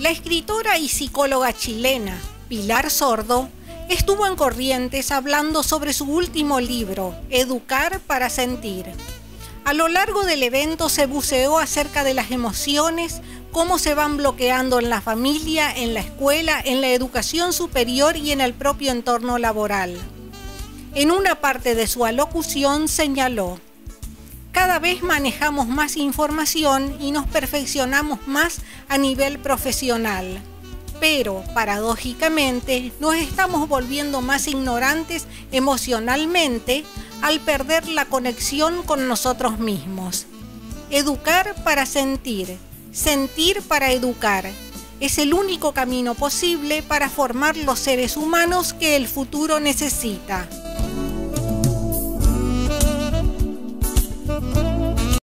La escritora y psicóloga chilena Pilar Sordo estuvo en Corrientes hablando sobre su último libro, Educar para Sentir. A lo largo del evento se buceó acerca de las emociones, cómo se van bloqueando en la familia, en la escuela, en la educación superior y en el propio entorno laboral. En una parte de su alocución señaló: cada vez manejamos más información y nos perfeccionamos más a nivel profesional. Pero, paradójicamente, nos estamos volviendo más ignorantes emocionalmente al perder la conexión con nosotros mismos. Educar para sentir, sentir para educar. Es el único camino posible para formar los seres humanos que el futuro necesita.